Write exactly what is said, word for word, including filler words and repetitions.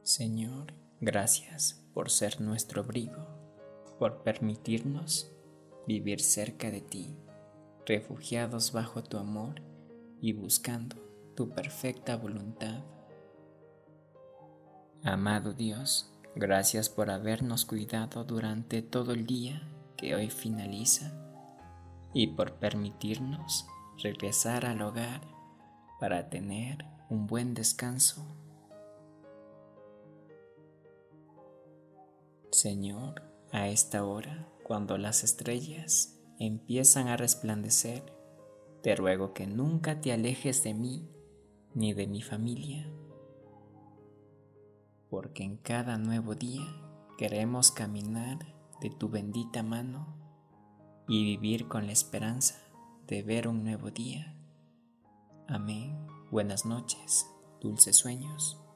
Señor, gracias por ser nuestro abrigo, por permitirnos vivir cerca de ti, refugiados bajo tu amor y buscando tu perfecta voluntad. Amado Dios, gracias por habernos cuidado durante todo el día que hoy finaliza y por permitirnos regresar al hogar para tener un buen descanso. Señor, a esta hora, cuando las estrellas empiezan a resplandecer, te ruego que nunca te alejes de mí ni de mi familia, porque en cada nuevo día queremos caminar de tu bendita mano y vivir con la esperanza de ver un nuevo día. Amén. Buenas noches, dulces sueños.